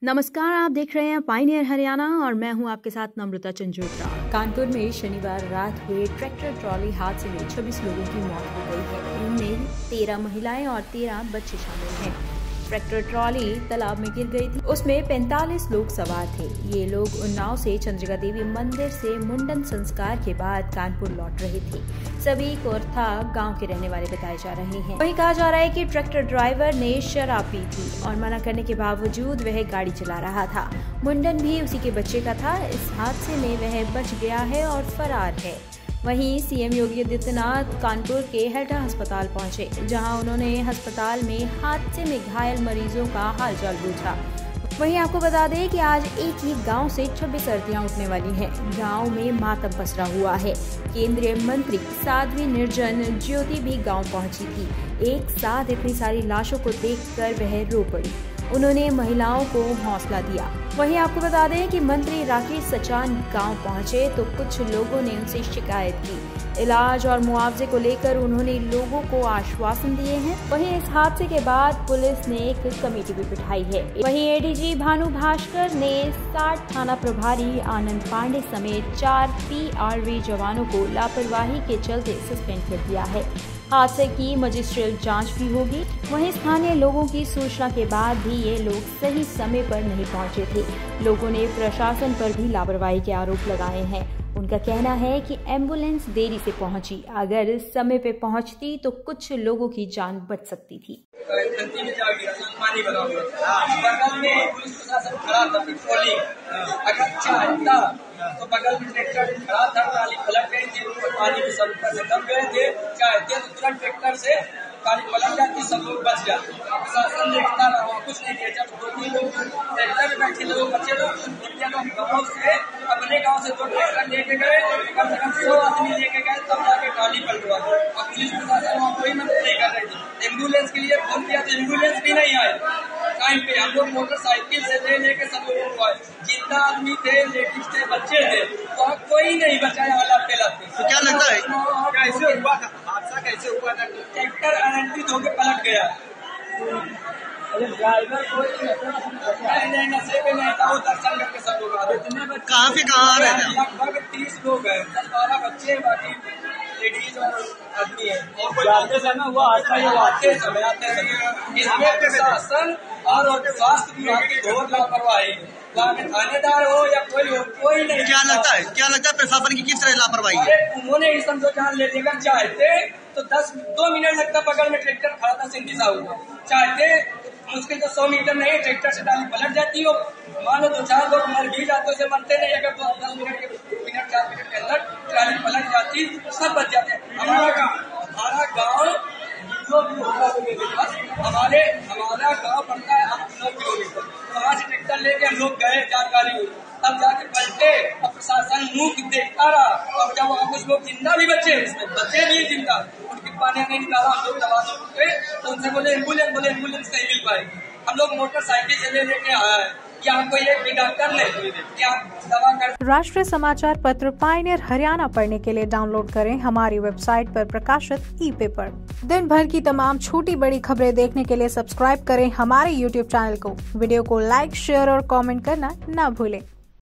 नमस्कार, आप देख रहे हैं पायनियर हरियाणा और मैं हूं आपके साथ नम्रता चंजोत्रा। कानपुर में शनिवार रात हुए ट्रैक्टर ट्रॉली हादसे में 26 लोगों की मौत हो गई है। इनमें 13 महिलाएं और 13 बच्चे शामिल हैं। ट्रैक्टर ट्रॉली तालाब में गिर गई थी। उसमें 45 लोग सवार थे। ये लोग उन्नाव से चंद्रिका देवी मंदिर से मुंडन संस्कार के बाद कानपुर लौट रहे थे। सभी कोरथा गांव के रहने वाले बताए जा रहे हैं। वहीं कहा जा रहा है कि ट्रैक्टर ड्राइवर ने शराब पी थी और मना करने के बावजूद वह गाड़ी चला रहा था। मुंडन भी उसी के बच्चे का था। इस हादसे में वह बच गया है और फरार है। वहीं सीएम योगी आदित्यनाथ कानपुर के हेल्टा अस्पताल पहुंचे, जहां उन्होंने अस्पताल में हादसे में घायल मरीजों का हालचाल पूछा। वहीं आपको बता दें कि आज एक ही गांव से 26 अर्थियां उठने वाली हैं। गांव में मातम पसरा हुआ है। केंद्रीय मंत्री साध्वी निर्जन ज्योति भी गांव पहुंची थी। एक साथ इतनी सारी लाशों को देखकर वह रो पड़ी। उन्होंने महिलाओं को हौसला दिया। वहीं आपको बता दें कि मंत्री राकेश सचान गांव पहुंचे तो कुछ लोगों ने उनसे शिकायत की। इलाज और मुआवजे को लेकर उन्होंने लोगों को आश्वासन दिए हैं। वहीं इस हादसे के बाद पुलिस ने एक कमेटी भी बिठाई है। वहीं एडीजी भानु भास्कर ने 60 थाना प्रभारी आनंद पांडे समेत 4 पीआरवी जवानों को लापरवाही के चलते सस्पेंड कर दिया है। हादसे की मजिस्ट्रियल जांच भी होगी। वहीं स्थानीय लोगों की सूचना के बाद भी ये लोग सही समय पर नहीं पहुंचे थे। लोगों ने प्रशासन पर भी लापरवाही के आरोप लगाए हैं। उनका कहना है कि एम्बुलेंस देरी से पहुंची। अगर समय पे पहुंचती तो कुछ लोगों की जान बच सकती थी। तो बगल में ट्रैक्टर खड़ा था, ट्राली पलट गई थी, पानी में सब ऊपर से दब गए थे। चाहते तो तुरंत ट्रैक्टर से ट्राली पलट जाती, सब लोग बच जाते। प्रशासन देखता रहा, कुछ नहीं किया। जब 2-3 लोग ट्रैक्टर में बैठे लोग, बच्चे लोग गाँव से अपने गाँव से 2 ट्रैक्टर लेके गए, कम से कम 100 आदमी लेके गए, तब जाके ट्राली पलटवा। और पुलिस प्रशासन वहाँ कोई मदद नहीं कर रही थी। एम्बुलेंस के लिए फोन किया तो एम्बुलेंस भी नहीं आई टाइम पे। हम लोग मोटरसाइकिल से ले लेके सब लोग आए। जितना आदमी थे, लेडीज थे, बच्चे थे, वहाँ कोई नहीं बचाया वाला पेला। तो क्या लगता है कैसे हुआ था हादसा? कैसे हुआ था? ट्रैक्टर अनियंत्रित होकर पलट गया। ड्राइवर कोई नहीं, नशे पे नहीं था। वो दर्शन करके सब लोग आ रहे। कहाँ से कहाँ आ रहे थे? लगभग 30 लोग हैं, 10-12 बच्चे, बाकी लेडीज और आदमी है। जाते समय हुआ आते समय इसमें प्रशासन और स्वास्थ्य विभाग की घोर लापरवाही। वहाँ के थानेदार हो या कोई हो, कोई नहीं। क्या लगता है प्रशासन की किस तरह लापरवाही है? उन्होंने इस समझो जान ले लेकर चाहते तो 2 मिनट लगता। बगल में ट्रैक्टर खड़ा था, सिंधी साहू चाहते मुश्किल तो 100 मीटर नहीं, ट्रैक्टर से डाली पलट जाती हो। मानो 2-4 लोग मर भी जाते, उसे मरते नहीं। अगर 10 मिनट के 4 मिनट के अंदर ट्राली पलट जाती, सब बच जाते। हमारा गाँव जो भी होगा हमारा गाँव पड़ता है 8-9 किलोमीटर। वहाँ से ट्रैक्टर लेके हम लोग गए, जानकारी हुई, तब जाके पलटे और प्रशासन मुंह देखता रहा। और जब वहाँ कुछ लोग जिंदा भी बच्चे भी जिंदा, उनके पानी नहीं निकाला। हम लोग दबा तो उनसे बोले एम्बुलेंस नहीं मिल पाएगी। हम लोग मोटरसाइकिल से लेके आया है। यहाँ कोई एक भी डॉक्टर नहीं, यहाँ दवा कर। राष्ट्रीय समाचार पत्र पायनियर हरियाणा पढ़ने के लिए डाउनलोड करें हमारी वेबसाइट पर प्रकाशित ई-पेपर। दिन भर की तमाम छोटी बड़ी खबरें देखने के लिए सब्सक्राइब करें हमारे YouTube चैनल को। वीडियो को लाइक, शेयर और कमेंट करना न भूलें।